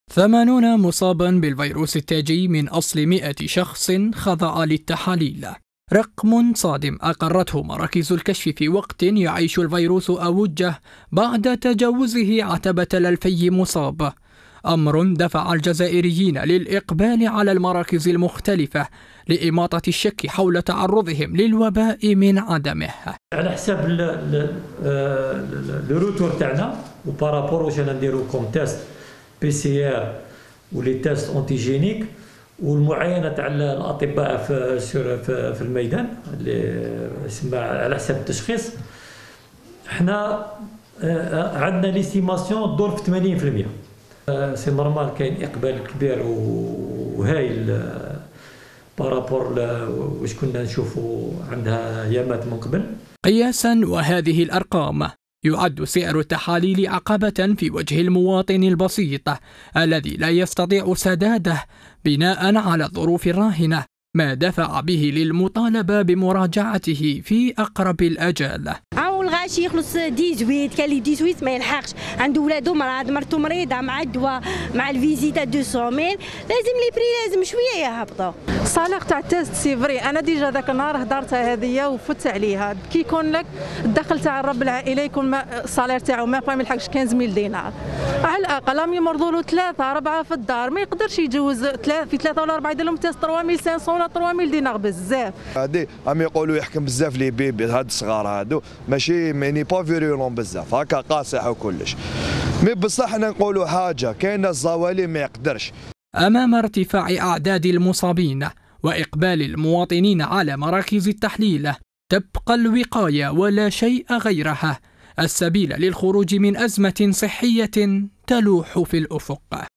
80 مصابا بالفيروس التاجي من أصل 100 شخص خضع للتحاليل، رقم صادم أقرته مراكز الكشف في وقت يعيش الفيروس أوجه بعد تجاوزه عتبة ال2000 مصاب، أمر دفع الجزائريين للإقبال على المراكز المختلفة لإماطة الشك حول تعرضهم للوباء من عدمه. على حساب الروتور تاعنا وبارابور واش نديرو كوم تيست PCR ولي تيست اونتيجينيك والمعاينه تاع الاطباء في الميدان اللي يسمى على حساب التشخيص، حنا عندنا ليستيماسيون دور في 80%. سي نورمال كاين اقبال كبير وهايل بارابور واش كنا نشوفوا عندها ايامات من قبل. قياسا وهذه الارقام يعد سعر التحاليل عقبة في وجه المواطن البسيط الذي لا يستطيع سداده بناء على الظروف الراهنة، ما دفع به للمطالبة بمراجعته في أقرب الأجال. الغاشي يخلص 18، كان لي 18 ما يلحقش، عنده ولادو مرته مريضه مع الدواء مع الفيزيتا 200 ميل، لازم لي بري لازم شويه يهبطوا. الصالير تاع التيست سي فري، انا ديجا ذاك النهار هضرتها هذه وفت عليها، كي يكون لك الدخل تاع الرب العائله يكون الصالير تاعو ما يلحقش 15000 دينار، على الاقل راهم يمرضوا له 3 4 في الدار، ما يقدرش يجوز في 3 ولا 4 يدير لهم تيست 3500 ولا 3000 دينار بزاف. هادي راهم يقولوا يحكم بزاف لي بيبي هاد الصغار هادو ماشي ماني با فيرولون بزاف هكا قاصح وكلش، مي بصح حنا نقولوا حاجه كاين الزوالي ما يقدرش. امام ارتفاع اعداد المصابين واقبال المواطنين على مراكز التحليل، تبقى الوقايه ولا شيء غيرها السبيل للخروج من ازمه صحيه تلوح في الافق.